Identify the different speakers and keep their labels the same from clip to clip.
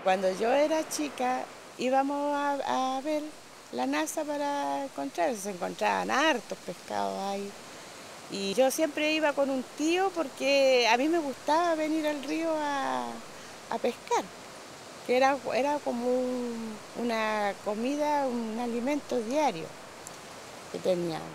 Speaker 1: Cuando yo era chica íbamos a ver la NASA para encontrar, se encontraban hartos pescados ahí. Y yo siempre iba con un tío porque a mí me gustaba venir al río a pescar, que era como una comida, un alimento diario que teníamos.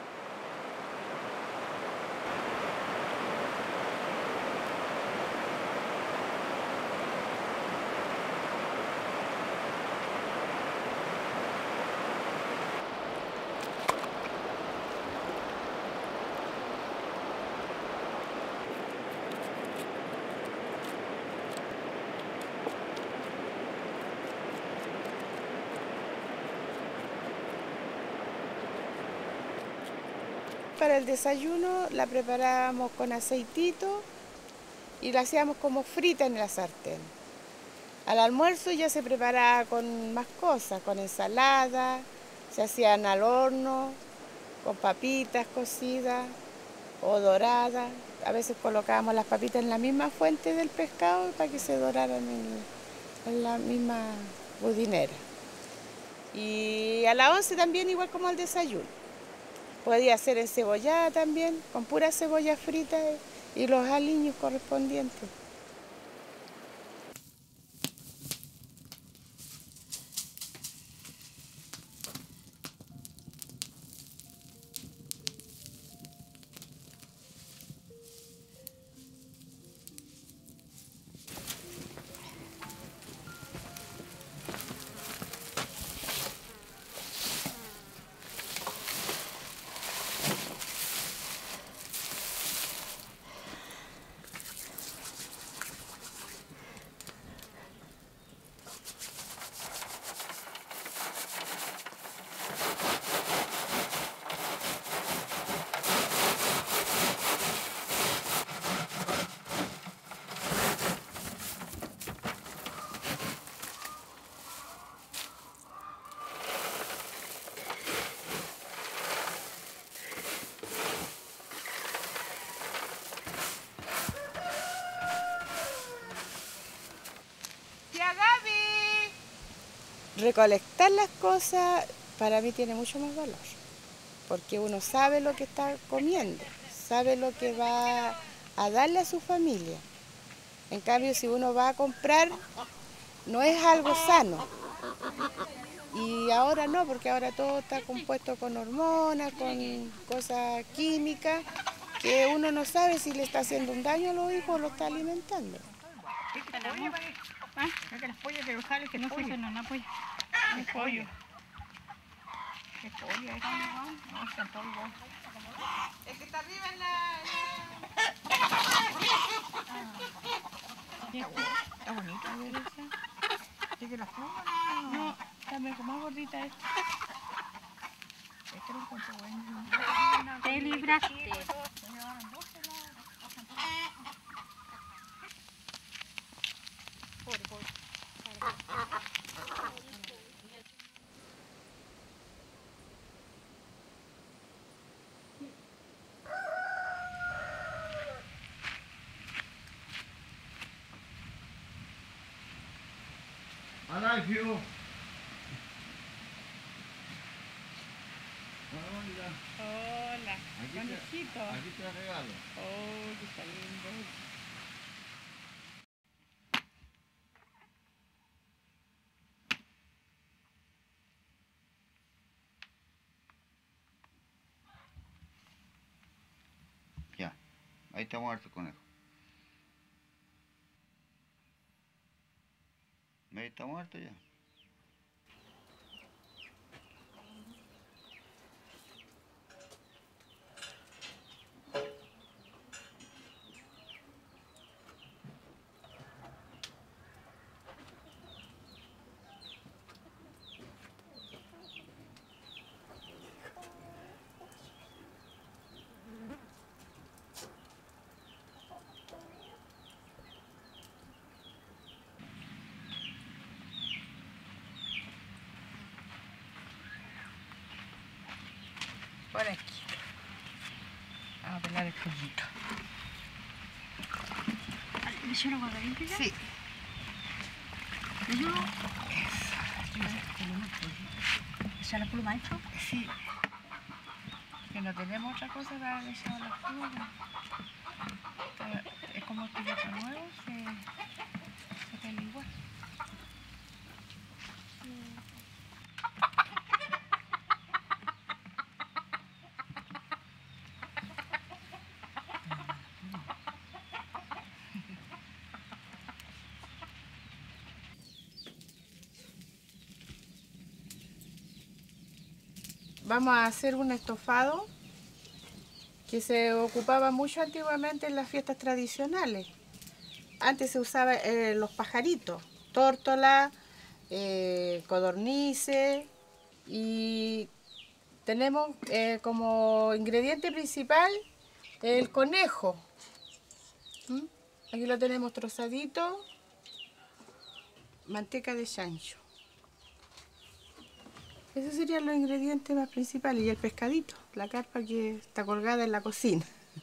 Speaker 1: Para el desayuno la preparábamos con aceitito y la hacíamos como frita en la sartén. Al almuerzo ya se preparaba con más cosas, con ensalada, se hacían al horno, con papitas cocidas o doradas. A veces colocábamos las papitas en la misma fuente del pescado para que se doraran en la misma budinera. Y a la 11 también igual como al desayuno. Podía ser encebollada también, con pura cebolla frita y los aliños correspondientes. ¡Tía Gaby! Recolectar las cosas para mí tiene mucho más valor, porque uno sabe lo que está comiendo, sabe lo que va a darle a su familia. En cambio, si uno va a comprar, no es algo sano. Y ahora no, porque ahora todo está compuesto con hormonas, con cosas químicas, que uno no sabe si le está haciendo un daño a los hijos o lo está alimentando.
Speaker 2: Ah, que las pollas que ojalá que no se no una polla. Un pollo. ¿Qué pollo es? No, están todos igual.
Speaker 1: El que está arriba en la...
Speaker 2: Está bonita, a ver esa. ¿Sí que la fuga? No, está más gordita esta. Este lo encuentro bueno. Te libraste.
Speaker 3: I like you. Hola.
Speaker 2: Hola,
Speaker 3: Aquí
Speaker 2: conejito.
Speaker 3: aquí te regalo.
Speaker 2: Oh, qué está lindo.
Speaker 3: Ya, ahí está muerto el conejo. Ahí está muerto ya.
Speaker 2: Por aquí. Vamos a pelar el pollito. ¿Le echo una guardadita ya?
Speaker 1: Sí.
Speaker 2: ¿Echar la pluma esto?
Speaker 1: Sí. Que no tenemos otra cosa para haber echado la pluma. Es como que ya nuevo se pela igual. Vamos a hacer un estofado que se ocupaba mucho antiguamente en las fiestas tradicionales. Antes se usaba los pajaritos, tórtola, codornices, y tenemos como ingrediente principal el conejo. Aquí lo tenemos trozadito, manteca de chancho. Esos serían los ingredientes más principales. Y el pescadito, la carpa que está colgada en la cocina.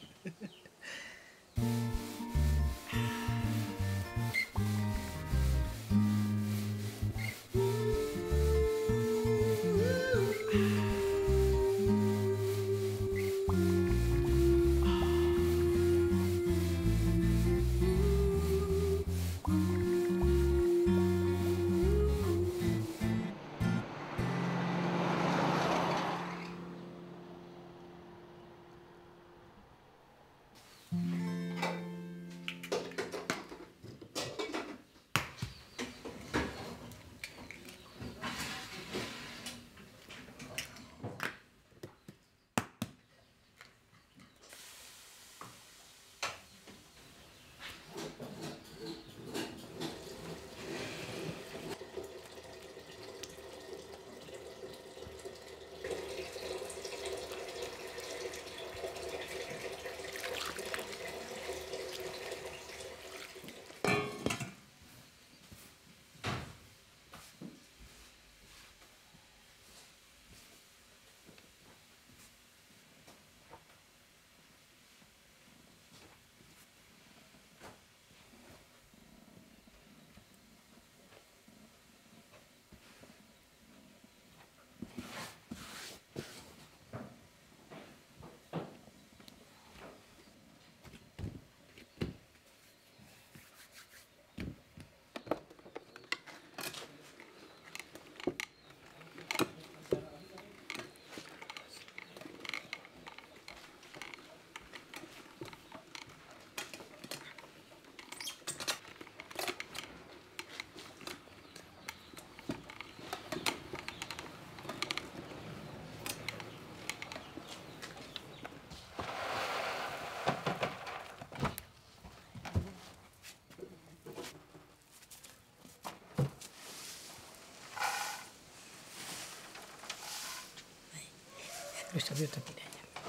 Speaker 2: Lo salió esta piraña.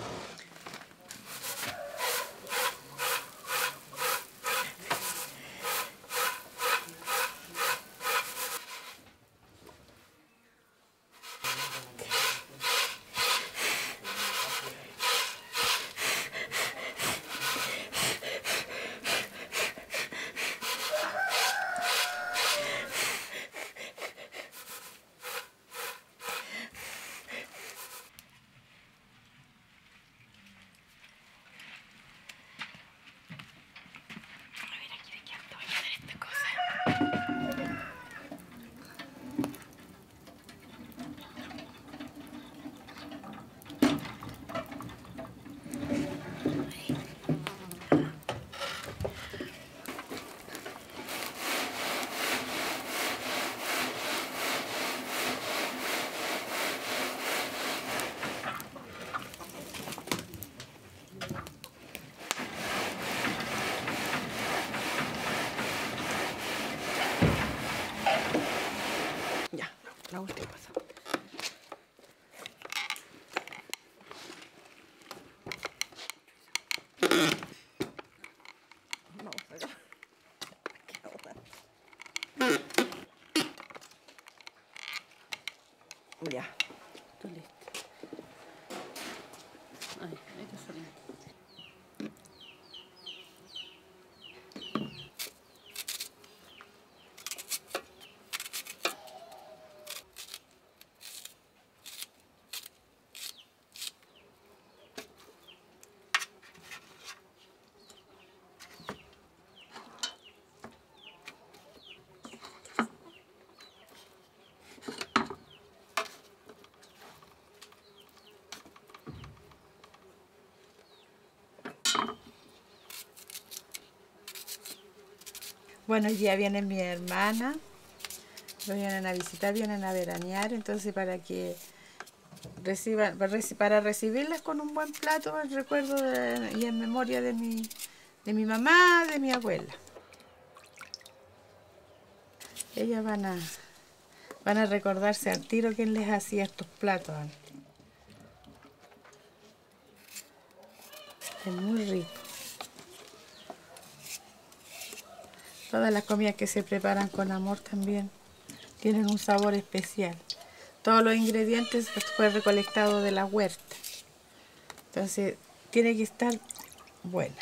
Speaker 1: Ya, la última cosa. Ya, estoy listo. Ay, ahí está saliendo. Bueno, ya vienen mis hermanas, nos vienen a visitar, vienen a veranear, entonces para que reciban, para recibirlas con un buen plato en recuerdo y en memoria de mi mamá, de mi abuela. Ellas van a recordarse al tiro quién les hacía estos platos antes. Es muy rico. Todas las comidas que se preparan con amor también tienen un sabor especial. Todos los ingredientes fue recolectado de la huerta. Entonces tiene que estar buena.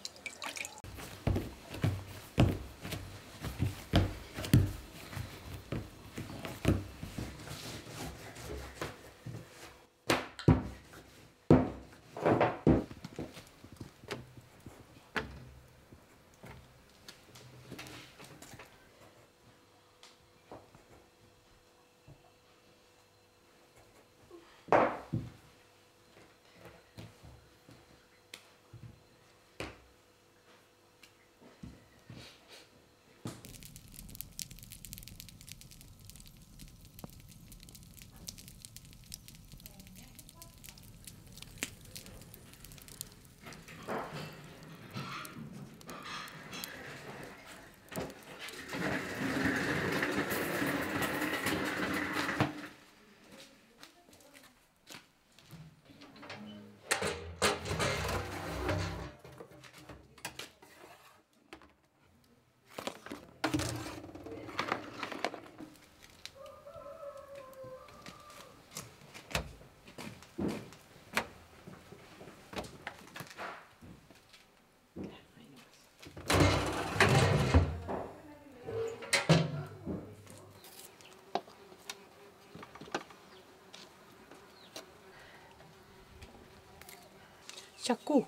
Speaker 1: Chacú,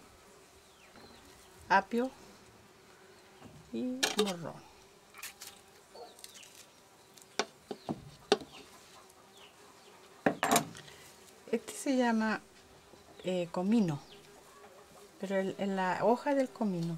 Speaker 1: apio y morrón. Este se llama comino, pero en la hoja del comino.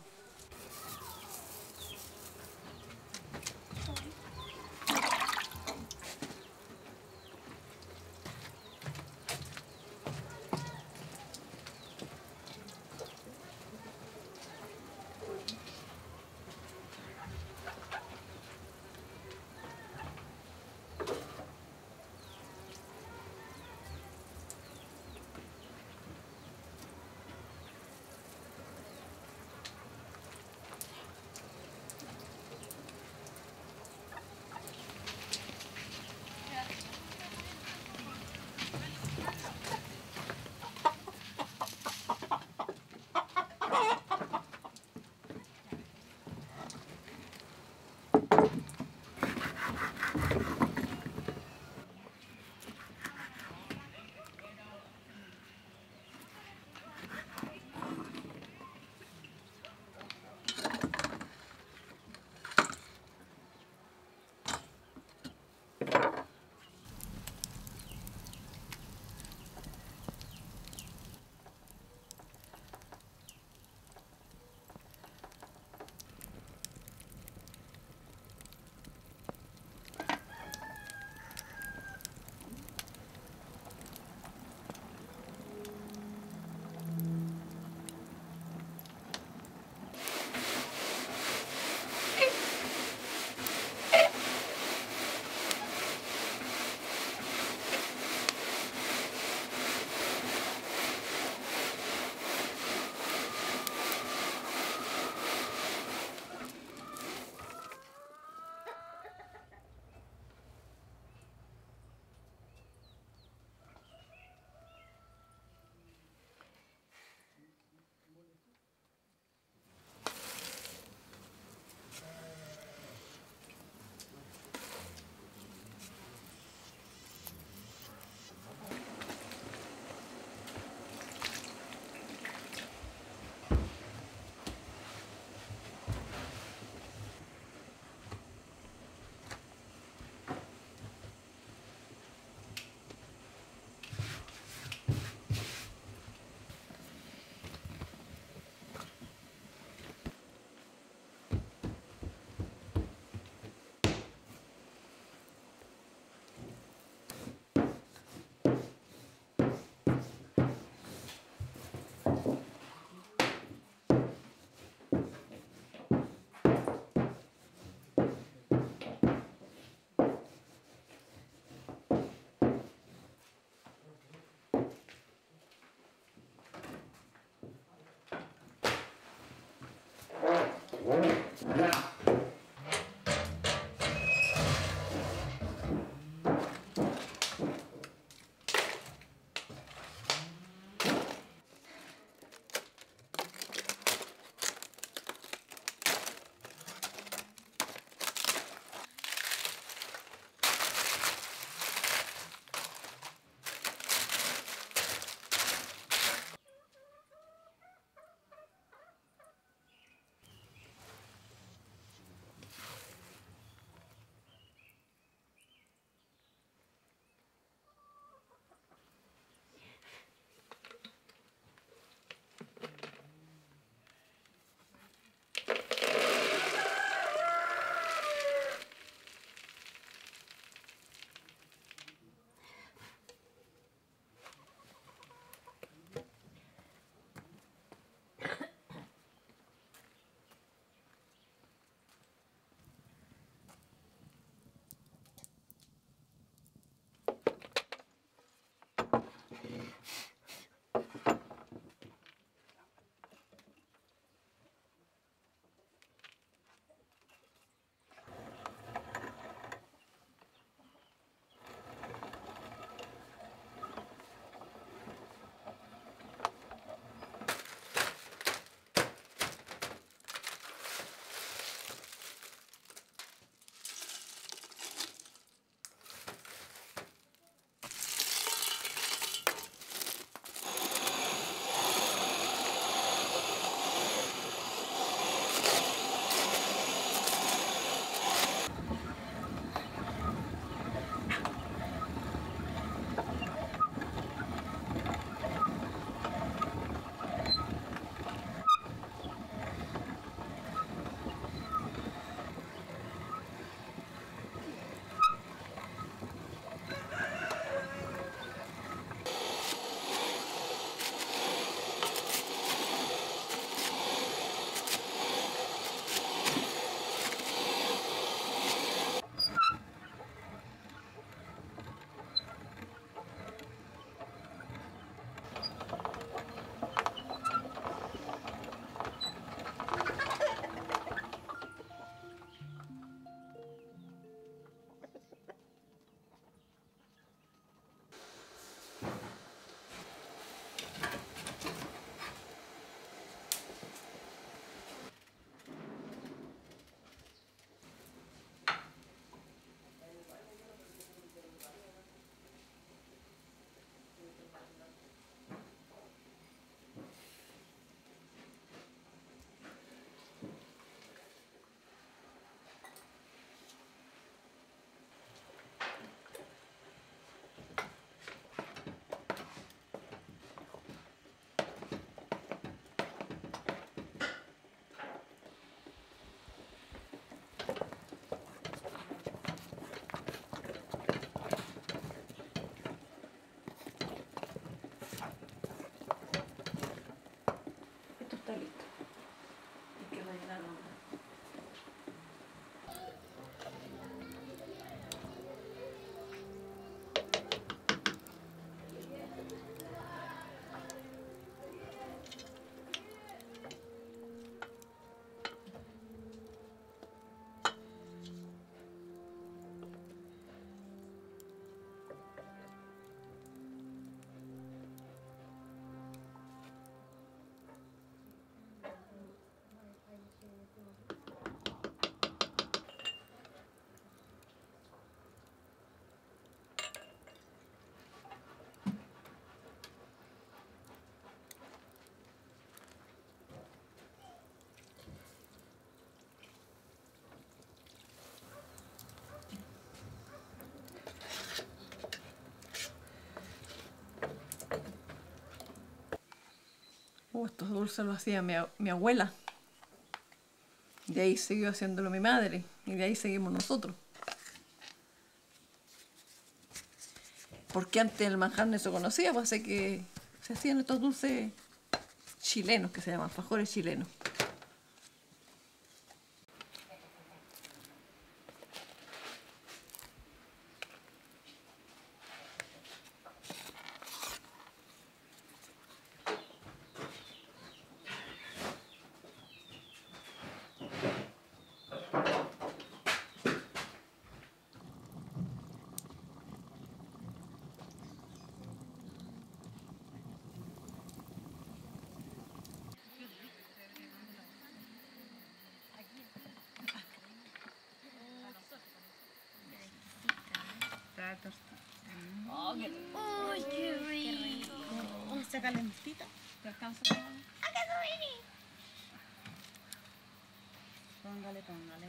Speaker 2: Esto está listo. Hay que rellenarlo. Estos dulces los hacía mi abuela. De ahí siguió haciéndolo mi madre. Y de ahí seguimos nosotros. Porque antes el manjar no se conocía, pues hace que se hacían estos dulces chilenos, que se llaman alfajores chilenos. la tortilla.
Speaker 4: ¡Ay, qué rico!
Speaker 2: Está calentita. ¿Te alcanza? Póngale, póngale.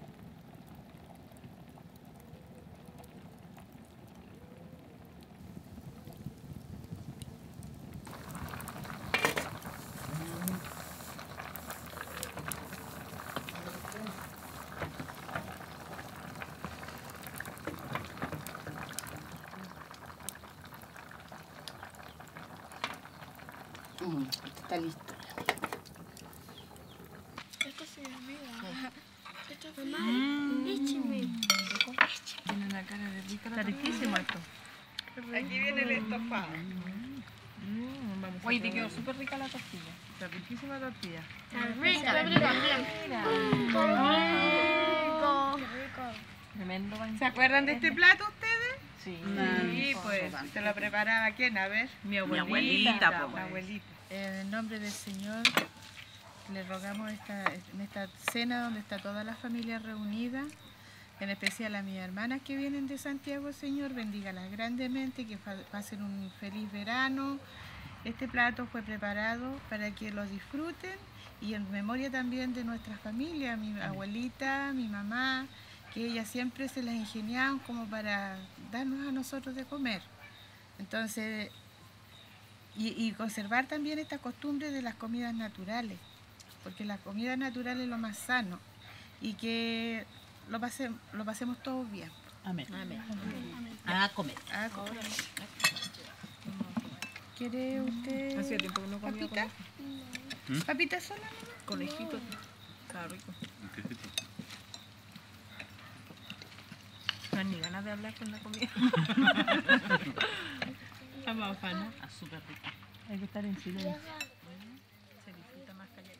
Speaker 1: Está listo.
Speaker 4: Esto se me olvida. Mamá, écheme.
Speaker 2: Tiene una cara de rica. Está riquísimo esto.
Speaker 1: Aquí viene el estofado.
Speaker 2: Oye, te quedó súper rica la tortilla. Está riquísima la tortilla.
Speaker 4: Está rica. Qué rico.
Speaker 2: Tremendo baño.
Speaker 1: ¿Se acuerdan de este plato ustedes?
Speaker 2: Sí.
Speaker 1: Sí, pues se lo preparaba quién, a ver.
Speaker 2: Mi abuelita,
Speaker 1: La
Speaker 2: pues.
Speaker 1: abuelita.
Speaker 5: En el nombre del Señor, le rogamos en esta cena donde está toda la familia reunida, en especial a mis hermanas que vienen de Santiago, Señor, bendígalas grandemente, que pasen un feliz verano. Este plato fue preparado para que lo disfruten y en memoria también de nuestra familia, mi abuelita, mi mamá, que ellas siempre se las ingeniaban como para darnos a nosotros de comer. Entonces, y conservar también esta costumbre de las comidas naturales, porque la comida natural es lo más sano y que lo pasemos todos bien.
Speaker 2: Amén. Amén. A comer.
Speaker 5: A comer. ¿Quiere usted
Speaker 2: Hacía tiempo que no comía
Speaker 5: papita? ¿Papita sola?
Speaker 2: conejito. Está rico. No hay ni ganas de hablar con la comida. Está bajana. Está súper rica. Hay que estar en silencio. Se disfruta más callado.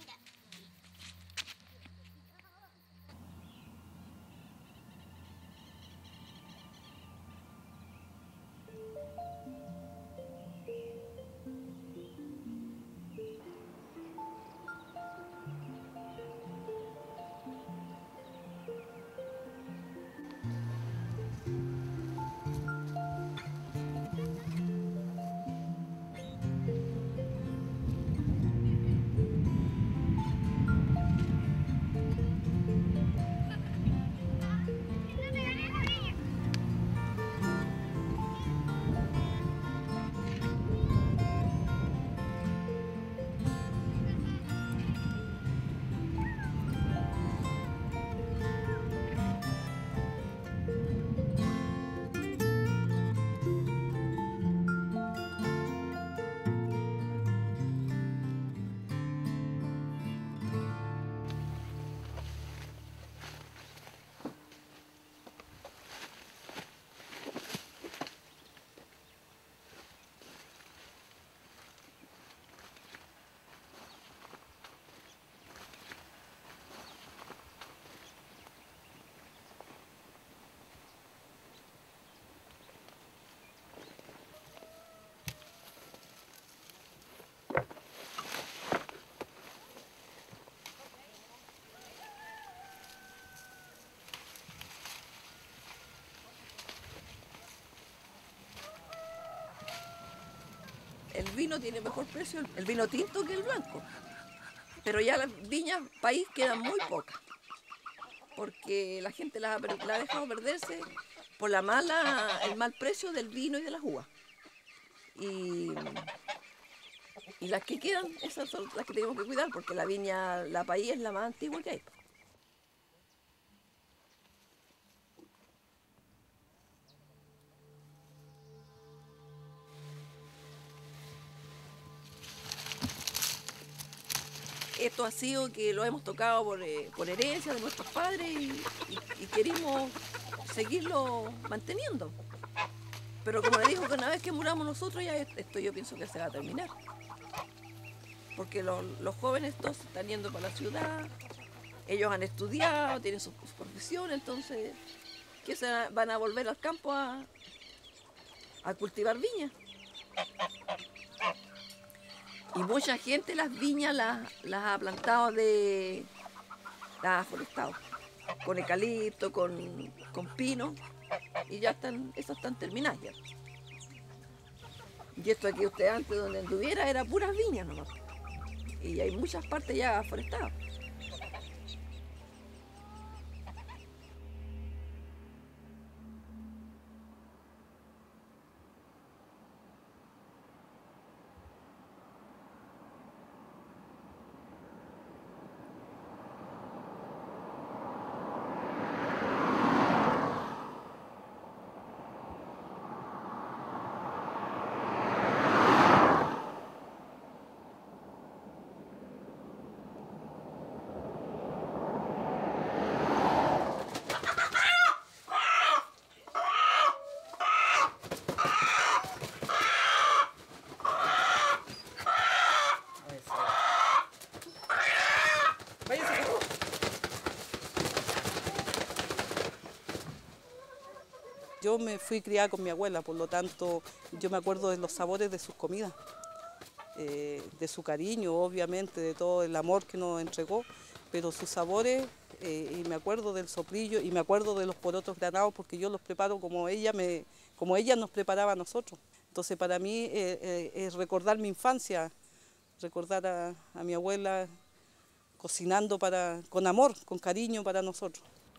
Speaker 6: El vino tiene mejor precio, el vino tinto que el blanco. Pero ya las viñas país quedan muy pocas. Porque la gente la ha dejado perderse por el mal precio del vino y de las uvas. Y las que quedan, esas son las que tenemos que cuidar, porque la viña, la país es la más antigua que hay. Esto ha sido que lo hemos tocado por herencia de nuestros padres y queremos seguirlo manteniendo. Pero como le digo, que una vez que muramos nosotros, ya esto yo pienso que se va a terminar. Porque los jóvenes todos están yendo para la ciudad, ellos han estudiado, tienen su profesión, entonces, ¿qué se van a volver al campo a cultivar viñas? Y mucha gente las viñas las ha plantado las ha forestado, con eucalipto, con pino, y ya están, esas están terminadas ya. Y esto aquí usted antes donde anduviera era puras viñas nomás. Y hay muchas partes ya forestadas. Yo me fui criada con mi abuela, por lo tanto yo me acuerdo de los sabores de sus comidas, de su cariño, obviamente, de todo el amor que nos entregó, pero sus sabores, y me acuerdo del soplillo y me acuerdo de los porotos granados porque yo los preparo como ella nos preparaba a nosotros. Entonces para mí es recordar mi infancia, recordar a mi abuela cocinando con amor, con cariño para nosotros.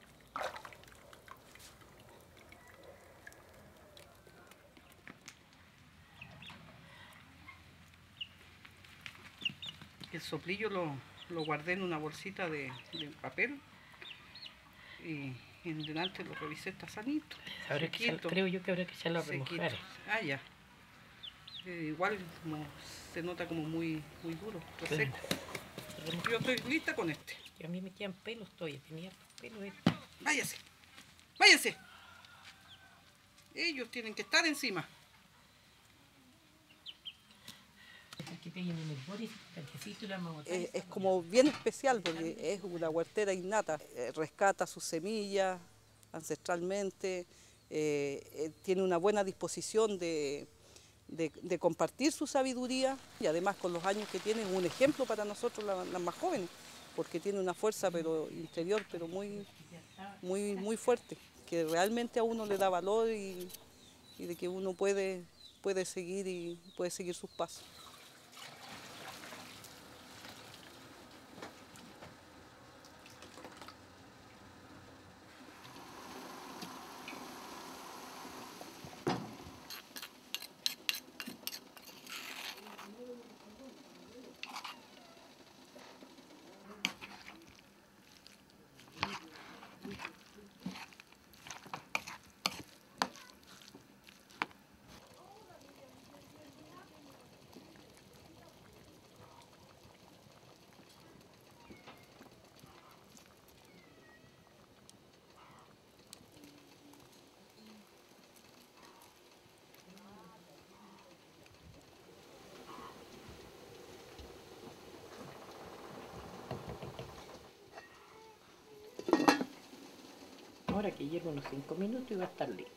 Speaker 7: El soplillo lo guardé en una bolsita de papel y en delante lo revisé, está sanito.
Speaker 2: Creo yo que habrá que echarlo a remojar.
Speaker 7: Ah, ya. Igual se nota como muy duro, reseco. Yo estoy lista con este.
Speaker 2: Y a mí me quedan pelos todavía, tenía pelos.
Speaker 7: Váyase, váyase. Ellos tienen que estar encima.
Speaker 6: Es como bien especial porque es una huertera innata, rescata sus semillas ancestralmente, tiene una buena disposición de compartir su sabiduría y además con los años que tiene es un ejemplo para nosotros las más jóvenes, porque tiene una fuerza pero interior pero muy fuerte, que realmente a uno le da valor y de que uno puede seguir sus pasos.
Speaker 2: Ahora que hierva unos 5 minutos y va a estar listo.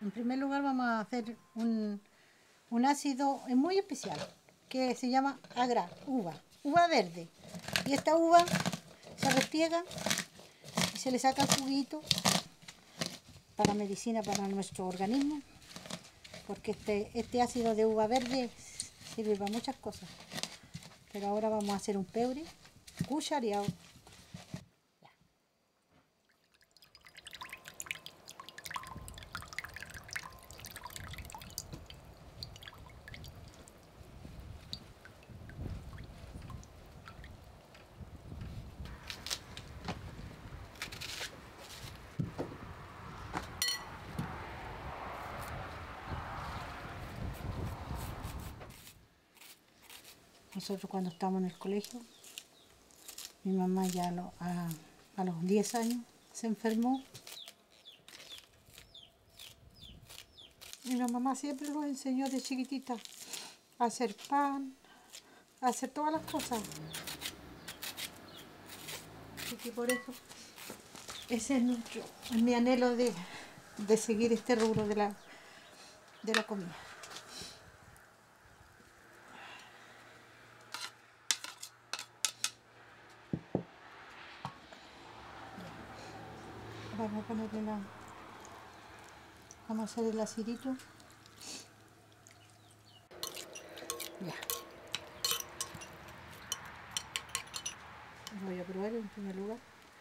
Speaker 8: En primer lugar vamos a hacer un ácido muy especial que se llama agra, uva verde. Y esta uva se restriega y se le saca el juguito para medicina para nuestro organismo, porque este ácido de uva verde sirve para muchas cosas. Pero ahora vamos a hacer un pebre cuchareado. Nosotros cuando estábamos en el colegio, mi mamá ya a los 10 años se enfermó. Y mi mamá siempre nos enseñó de chiquitita a hacer pan, a hacer todas las cosas. Así que por eso ese es mi anhelo de seguir este rubro de la comida. Vamos a ponerle vamos a hacer el acidito. Ya. Voy a probar en primer lugar.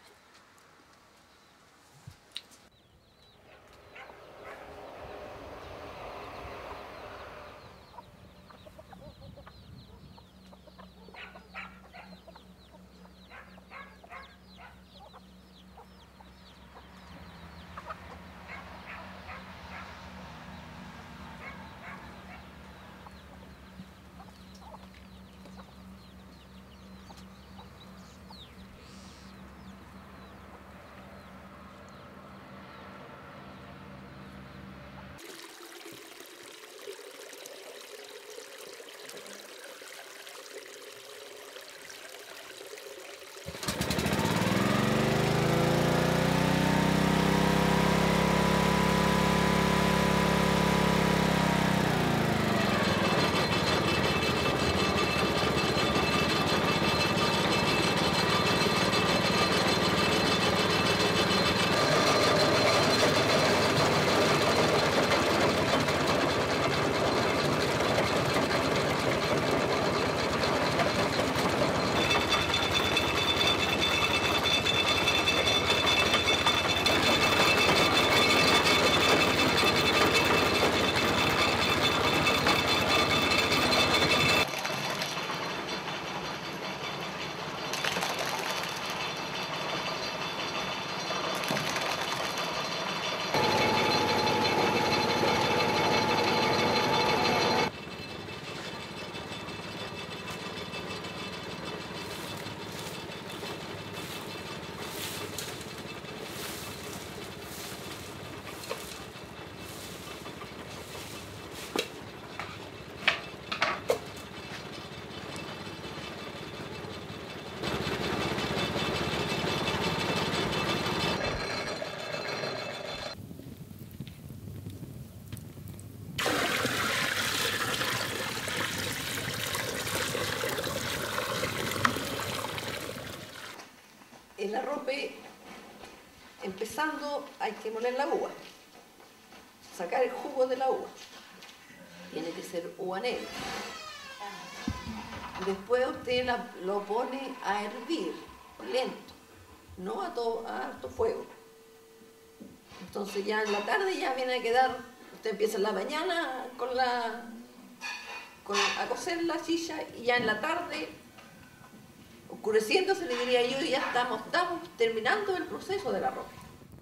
Speaker 6: El arrope, empezando, hay que moler la uva, sacar el jugo de la uva. Tiene que ser uva negra. Después usted lo pone a hervir, lento, no a alto fuego. Entonces ya en la tarde ya viene a quedar, usted empieza en la mañana a cocer la chicha y ya en la tarde, oscureciéndose, le diría yo, ya estamos terminando el proceso del arroz.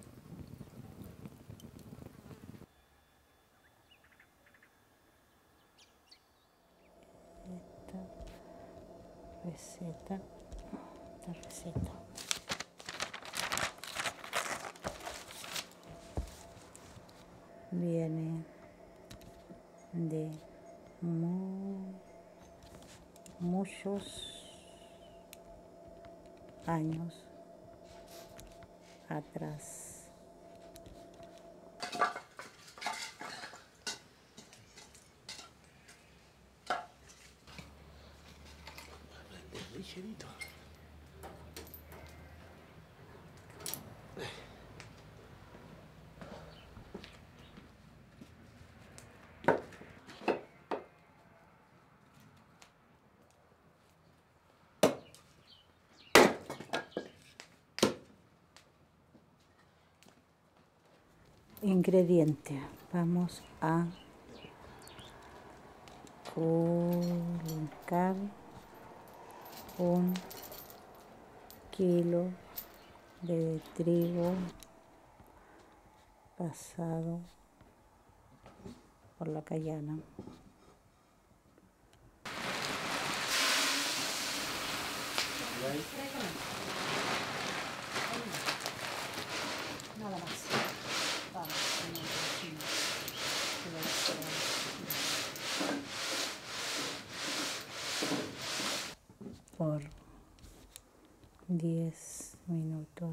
Speaker 8: Esta receta. Viene de muchos años atrás. Ingredientes. Vamos a colocar 1 kilo de trigo pasado por la cayana. Nada más. Vamos, por 10 minutos.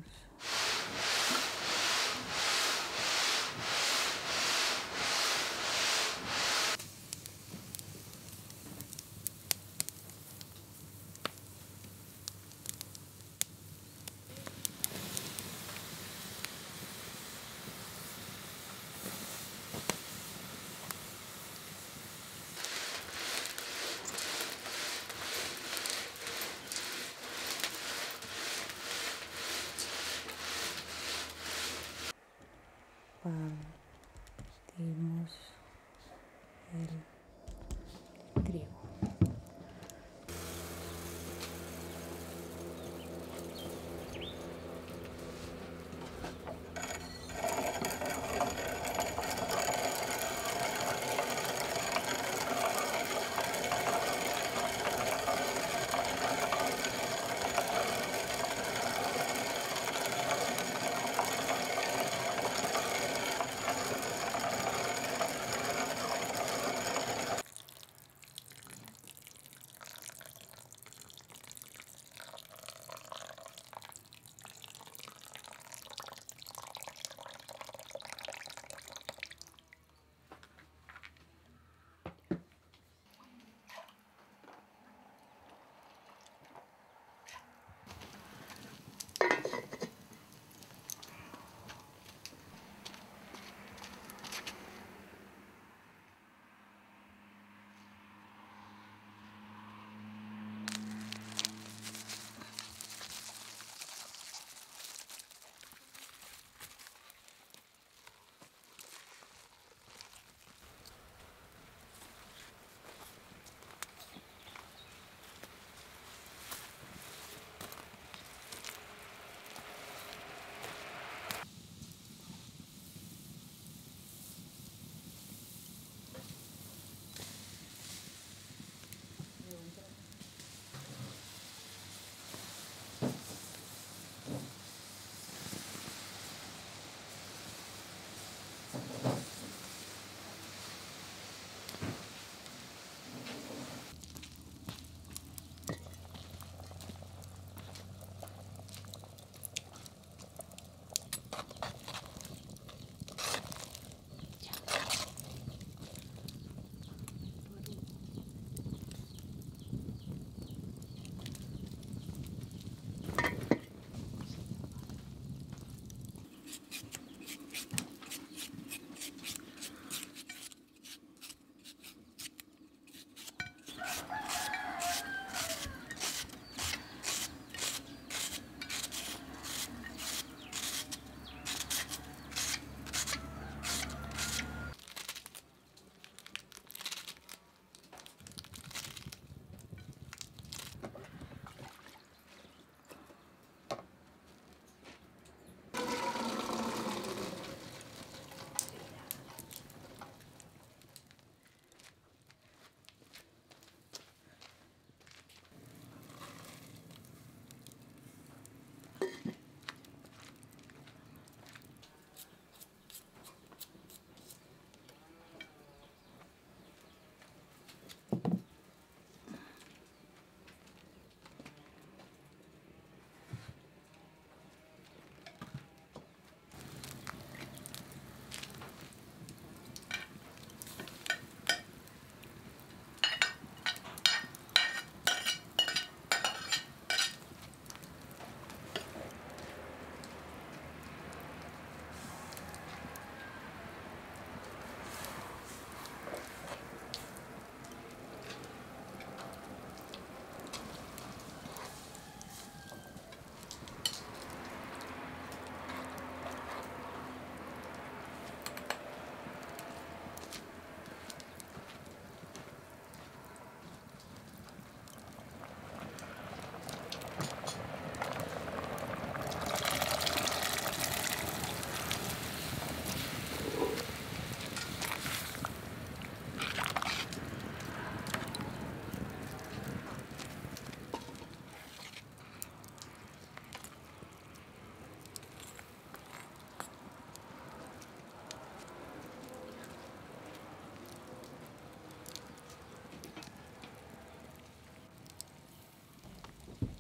Speaker 8: Partimos el trigo.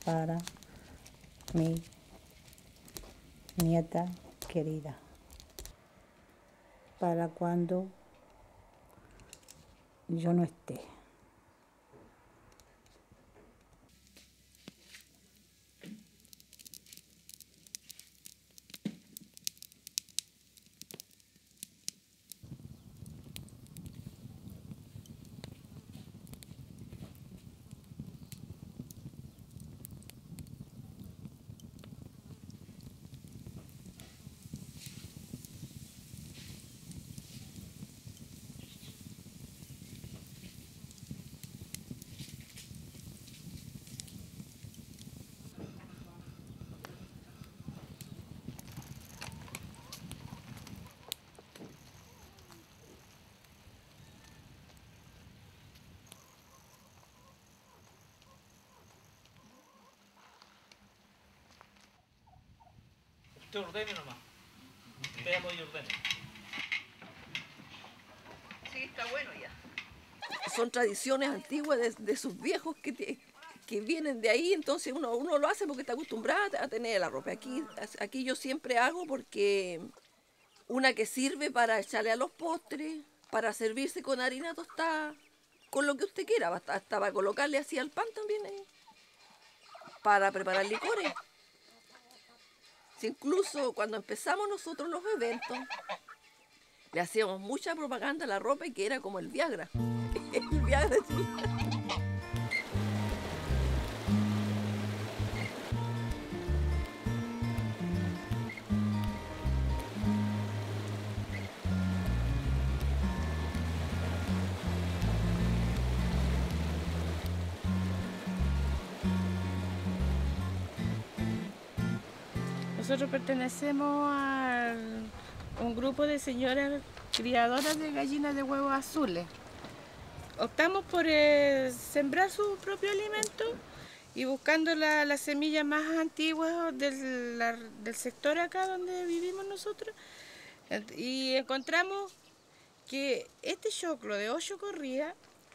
Speaker 8: para mi nieta querida, para cuando yo no esté.
Speaker 9: Usted ordene nomás. Véalo y ordene.
Speaker 6: Sí, está bueno ya. Son tradiciones antiguas de sus viejos que vienen de ahí, entonces uno lo hace porque está acostumbrada a tener la ropa. Aquí yo siempre hago porque una que sirve para echarle a los postres, para servirse con harina tostada, con lo que usted quiera, hasta para colocarle así al pan también, para preparar licores. Incluso cuando empezamos nosotros los eventos, le hacíamos mucha propaganda a la ropa y que era como el Viagra. El Viagra.
Speaker 1: Nosotros pertenecemos a un grupo de señoras criadoras de gallinas de huevos azules. Optamos por sembrar su propio alimento y buscando las semillas más antiguas del sector acá donde vivimos nosotros. Y encontramos que este choclo de 8 corridas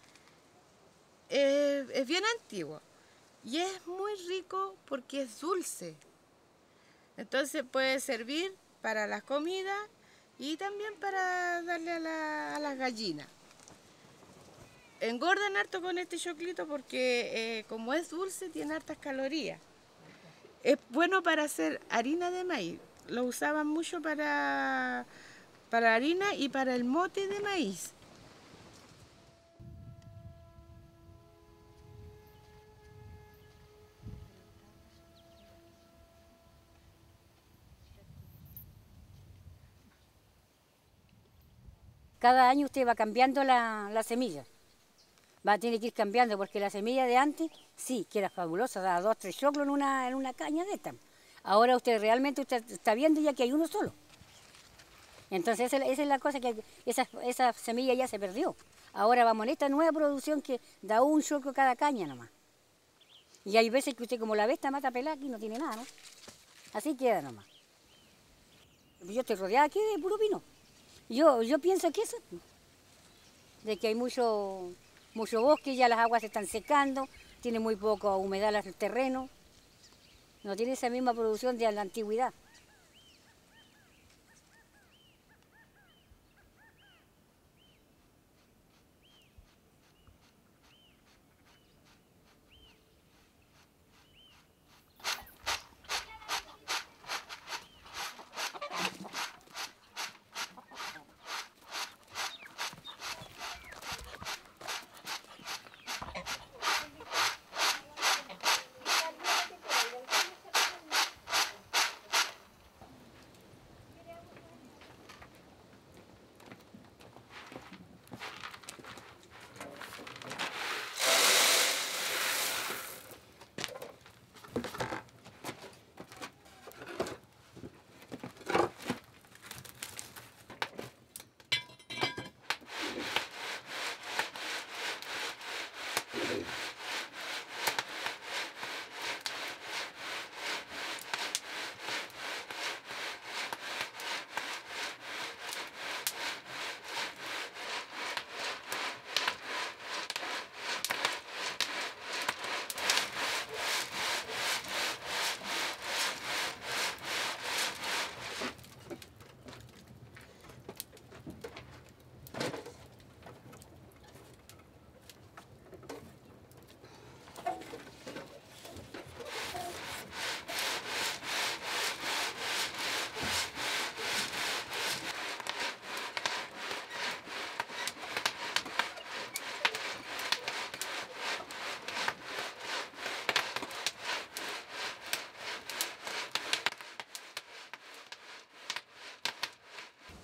Speaker 1: es bien antiguo y es muy rico porque es dulce. Entonces puede servir para la comida y también para darle a las gallinas. Engordan harto con este choclito porque como es dulce tiene hartas calorías. Es bueno para hacer harina de maíz. Lo usaban mucho para harina y para el mote de maíz.
Speaker 10: Cada año usted va cambiando la semilla. Va a tener que ir cambiando porque la semilla de antes, sí, que era fabulosa, daba 2 o 3 choclos en una caña de esta. Ahora usted está viendo ya que hay uno solo. Entonces esa es la cosa, que esa semilla ya se perdió. Ahora vamos en esta nueva producción que da un choclo cada caña nomás. Y hay veces que usted como la ve está mata pelada aquí no tiene nada, ¿no? Así queda nomás. Yo estoy rodeada aquí de puro pino. Yo pienso que eso, de que hay mucho bosque, ya las aguas se están secando, tiene muy poca humedad el terreno, no tiene esa misma producción de la antigüedad.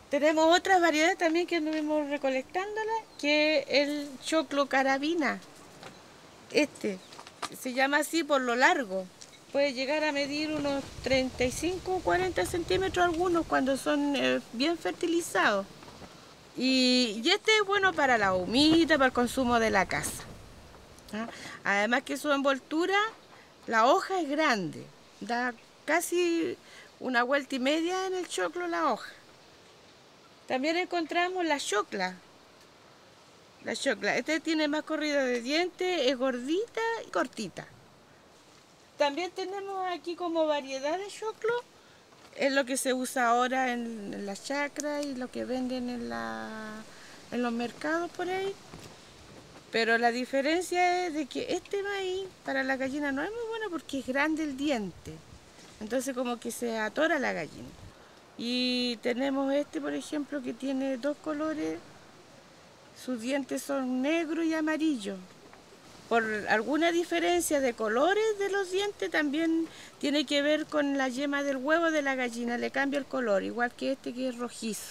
Speaker 1: Tenemos otras variedades también que anduvimos recolectándolas, que el choclo carabina. Este se llama así por lo largo. Puede llegar a medir unos 35 o 40 centímetros algunos cuando son bien fertilizados. Y este es bueno para la humita, para el consumo de la casa. ¿Ah? Además que su envoltura, la hoja es grande, da casi una vuelta y media en el choclo la hoja. También encontramos la chocla. La chocla, este tiene más corrido de dientes, es gordita y cortita. También tenemos aquí como variedad de choclo, es lo que se usa ahora en las chacras y lo que venden en los mercados por ahí. Pero la diferencia es de que este maíz para la gallina no es muy bueno porque es grande el diente. Entonces como que se atora la gallina. Y tenemos este, por ejemplo, que tiene dos colores. Sus dientes son negro y amarillo. Por alguna diferencia de colores de los dientes también tiene que ver con la yema del huevo de la gallina. Le cambia el color, igual que este que es rojizo.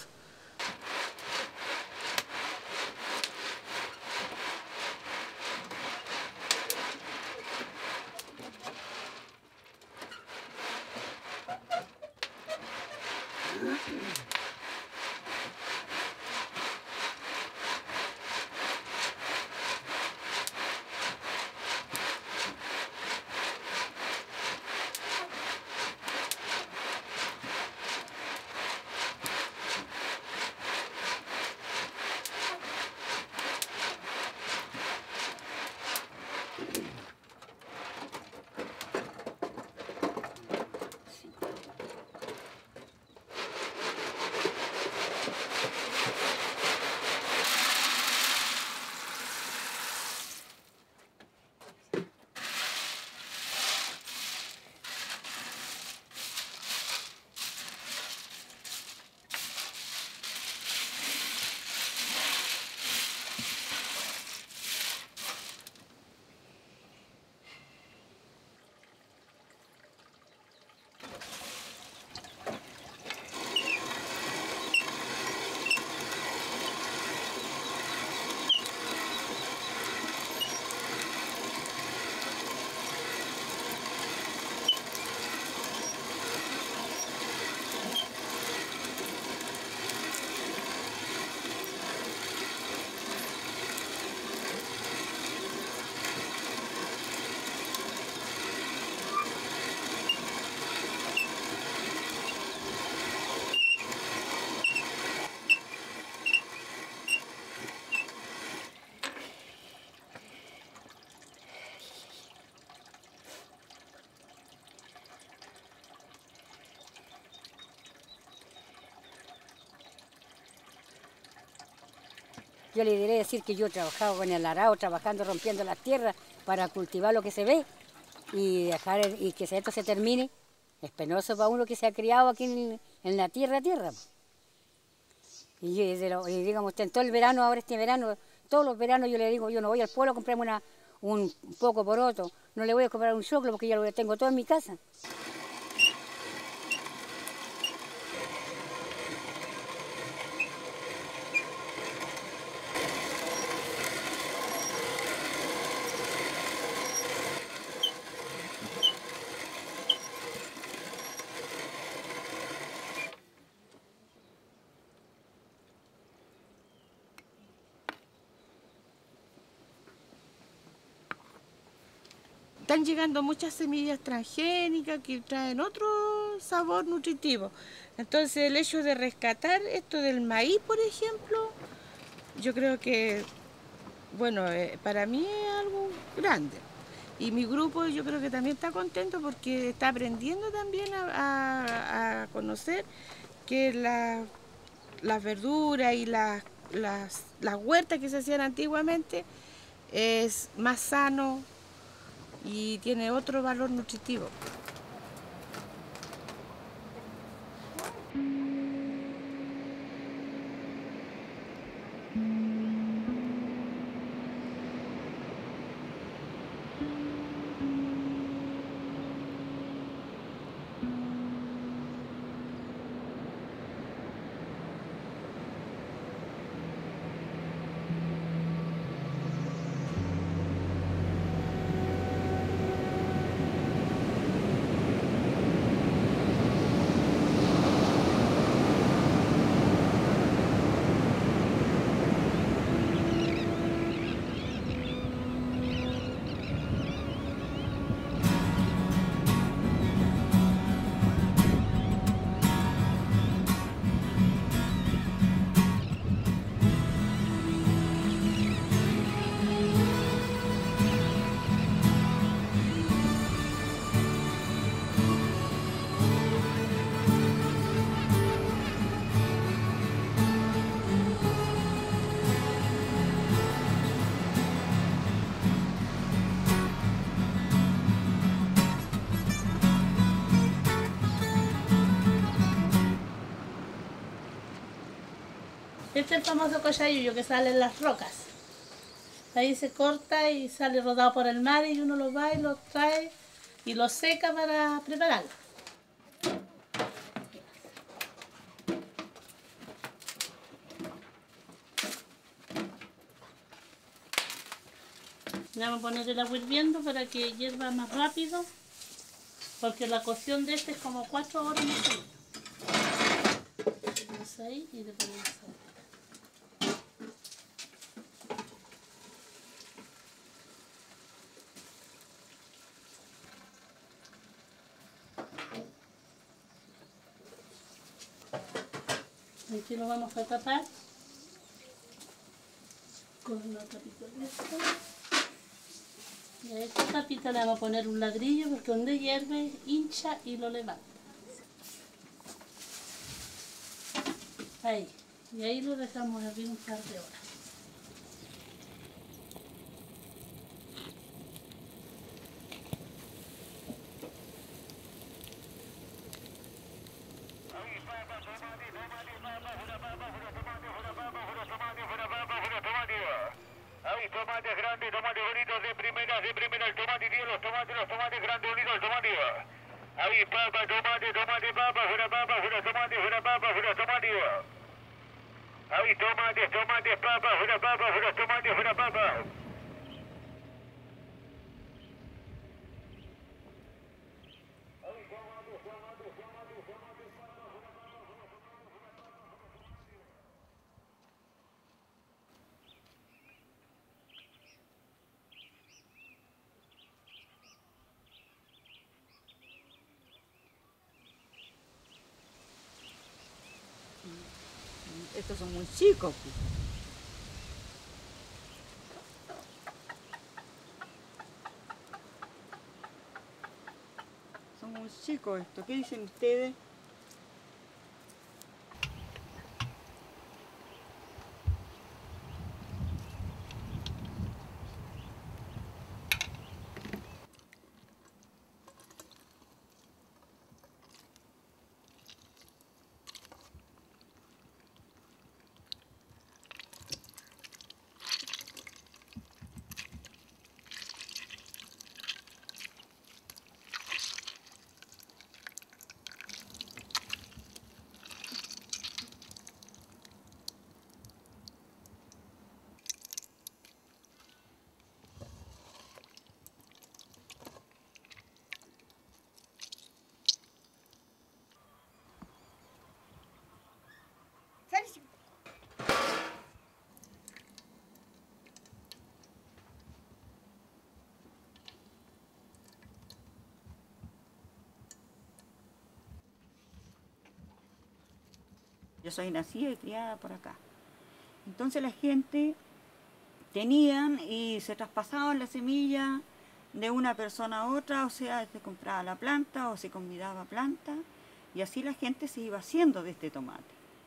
Speaker 10: Yo le diré decir que yo he trabajado con el arado, trabajando, rompiendo las tierras para cultivar lo que se ve y dejar y que esto se termine. Es penoso para uno que se ha criado aquí en la tierra. Y digamos, en todo el verano, ahora este verano, todos los veranos yo le digo, yo no voy al pueblo a comprarme un poco poroto, no le voy a comprar un choclo porque ya lo tengo todo en mi casa.
Speaker 1: Están llegando muchas semillas transgénicas que traen otro sabor nutritivo. Entonces el hecho de rescatar esto del maíz, por ejemplo, yo creo que, bueno, para mí es algo grande. Y mi grupo yo creo que también está contento porque está aprendiendo también a conocer que las verduras y las huertas que se hacían antiguamente es más sano y tiene otro valor nutritivo.
Speaker 2: Este es el famoso cochayuyo que sale en las rocas. Ahí se corta y sale rodado por el mar y uno lo va y lo trae y lo seca para prepararlo. Vamos a poner el agua hirviendo para que hierva más rápido, porque la cocción de este es como 4 horas más o menos. Ponemos ahí y le ponemos agua. Aquí lo vamos a tapar con una tapita de esta. Y a esta tapita le vamos a poner un ladrillo porque donde hierve hincha y lo levanta. Ahí. Y ahí lo dejamos hervir un par de horas.
Speaker 11: Hay tomates grandes, tomates bonitos de primera, el tomate tiene los tomates grandes bonitos, el tomate. Hay papa, tomate, papa, fuera tomate, fuera papa, fuera tomate. Hay tomates, papa, fuera tomate, fuera papa.
Speaker 6: Estos son muy chicos. Pues. Son muy chicos estos. ¿Qué dicen ustedes? Yo soy nacida y criada por acá. Entonces la gente tenían y se traspasaban la semilla de una persona a otra, o sea, se compraba la planta o se convidaba planta y así la gente se iba haciendo de este tomate.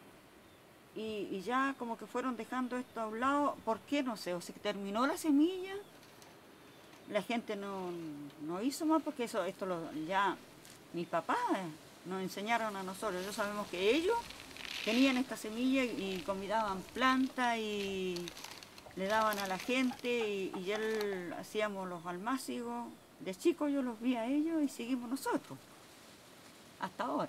Speaker 6: Y ya como que fueron dejando esto a un lado, ¿por qué? No sé, o se terminó la semilla, la gente no hizo más porque ya mis papás nos enseñaron a nosotros, ya sabemos que ellos tenían esta semilla y convidaban planta y le daban a la gente y ya hacíamos los almácigos. De chicos yo los vi a ellos y seguimos nosotros, hasta ahora.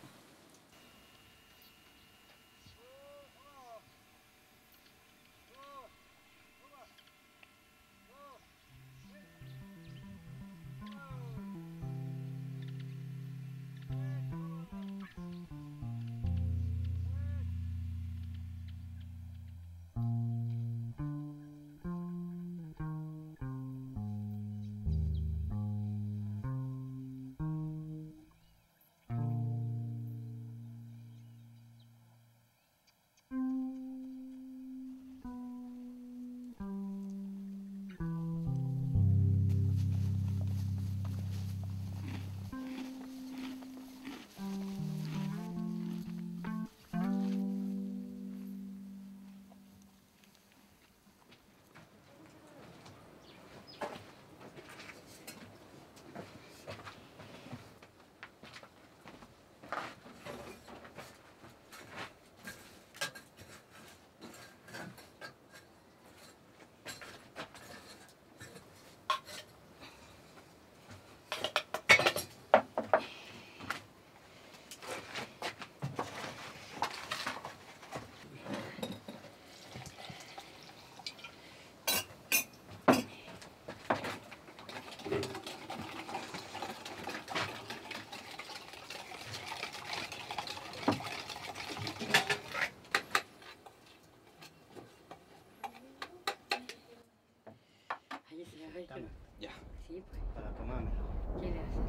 Speaker 10: Sí, pues.
Speaker 3: Para tu mami.
Speaker 10: Quiere hacer.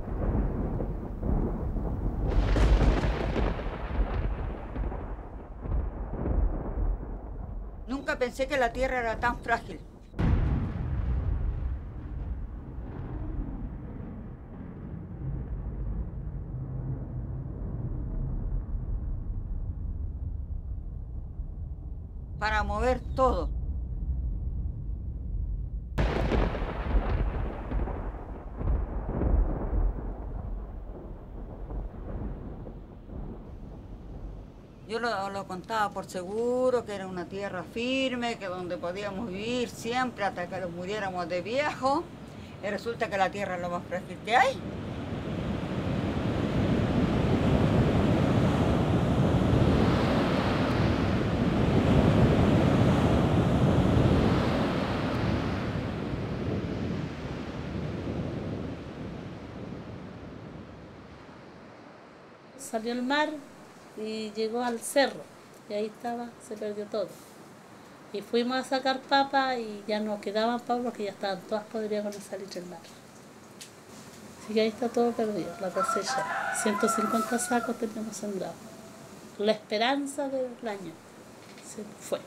Speaker 12: Nunca pensé que la tierra era tan frágil. Para mover todo. Yo lo contaba por seguro, que era una tierra firme, que donde podíamos vivir siempre hasta que nos muriéramos de viejos. Y resulta que la tierra es lo más frágil que hay.
Speaker 13: Salió el mar y llegó al cerro y ahí estaba, se perdió todo. Y fuimos a sacar papas y ya no quedaban papas porque ya estaban todas podridas con salir del mar. Así que ahí está todo perdido, la cosecha. 150 sacos tenemos sembrados. La esperanza del año se fue.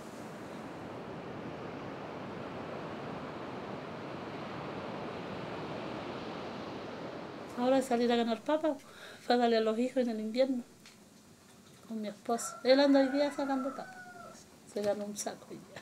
Speaker 13: Ahora es salir a ganar papas, fue a darle a los hijos en el invierno. Con mi esposo. Él anda hoy día sacando papas. Se ganó un saco hoy día.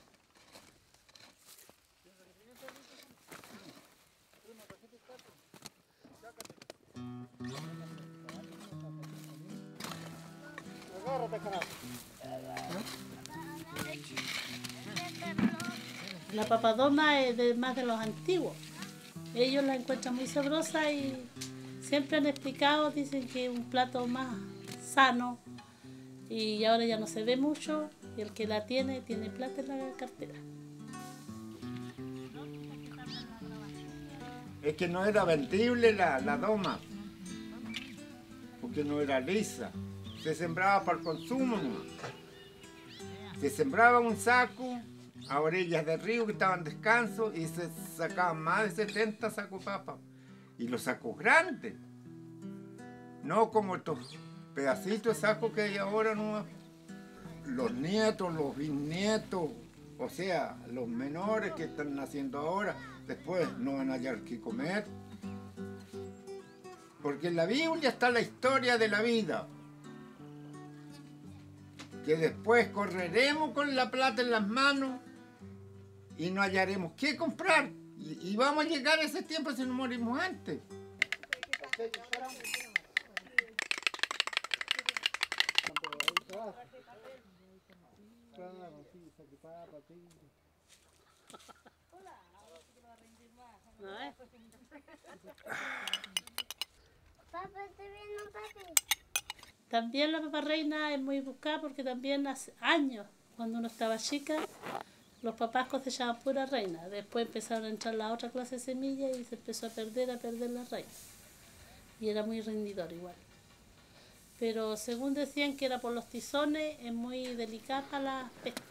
Speaker 13: La papadoma es más de los antiguos. Ellos la encuentran muy sabrosa y siempre han explicado, dicen que es un plato más sano y ahora ya no se ve mucho y el que la tiene plata en la cartera.
Speaker 14: Es que no era vendible la doma, porque no era lisa, se sembraba para el consumo nomás. Se sembraba un saco a orillas del río que estaban en descanso y se sacaban más de 70 sacos de papa. Y los sacos grandes, no como estos pedacitos de sacos que hay ahora, no. Los nietos, los bisnietos, o sea, los menores que están naciendo ahora, después no van a hallar qué comer. Porque en la Biblia está la historia de la vida. Que después correremos con la plata en las manos y no hallaremos qué comprar. Y vamos a llegar a ese tiempo si no morimos antes.
Speaker 13: También la papa reina es muy buscada porque también hace años, cuando uno estaba chica, los papás cosechaban pura reina. Después empezaron a entrar la otra clase de semillas y se empezó a perder la reina. Y era muy rendidor igual. Pero según decían que era por los tizones, es muy delicada para la peste.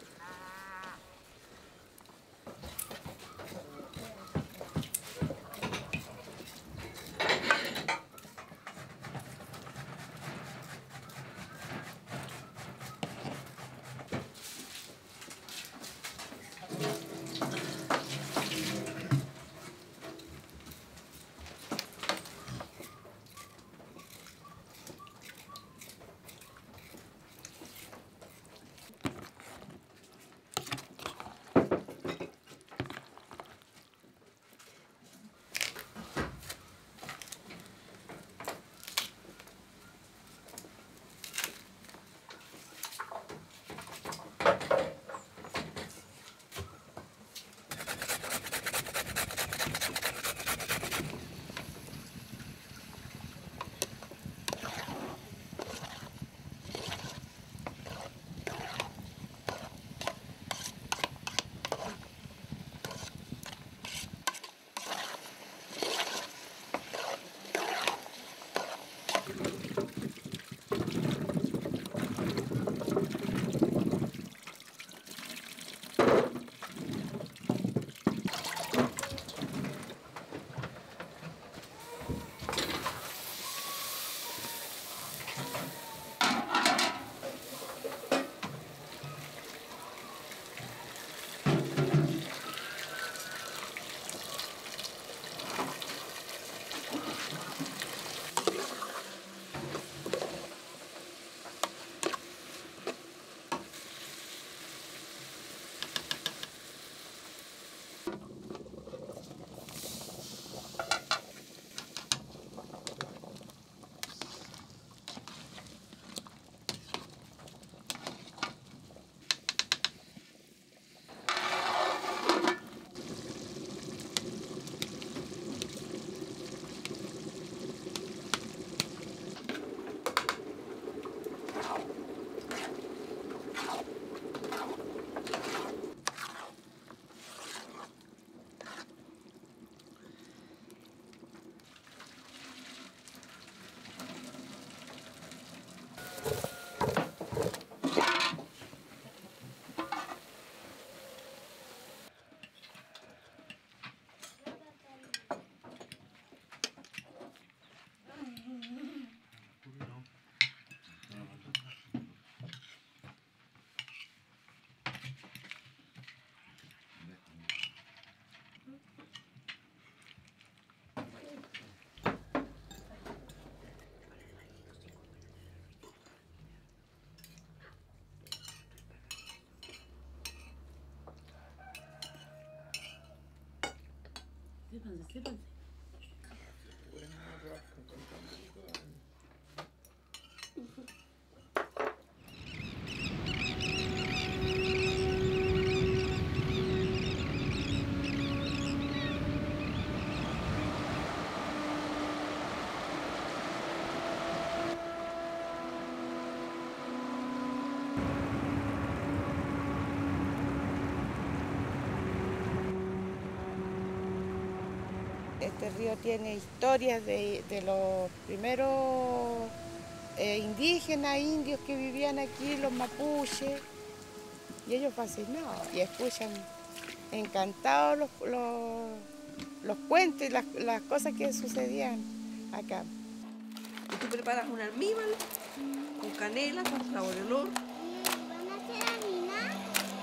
Speaker 1: Este río tiene historias de los primeros indígenas, indios que vivían aquí, los mapuches, y ellos fascinados y escuchan encantados los cuentos y las cosas que sucedían acá.
Speaker 6: Y tú preparas un almíbar con canela, con sabor y olor.
Speaker 4: ¿Van a hacer harina?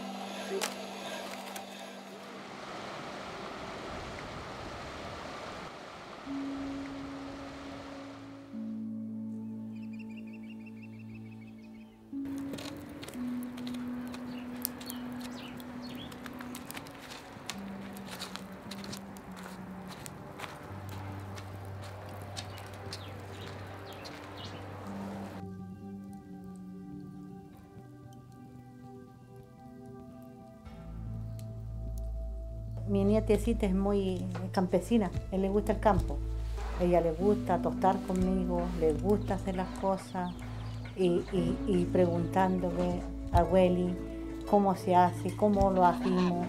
Speaker 8: Mi nietecita es muy campesina, a él le gusta el campo. A ella le gusta tostar conmigo, le gusta hacer las cosas y preguntándome, abueli, cómo se hace, cómo lo hacemos.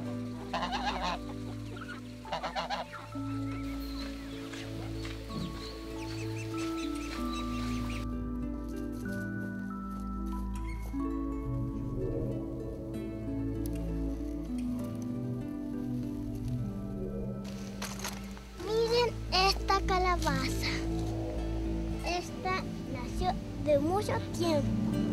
Speaker 4: Miren esta calabaza. Esta nació de mucho tiempo.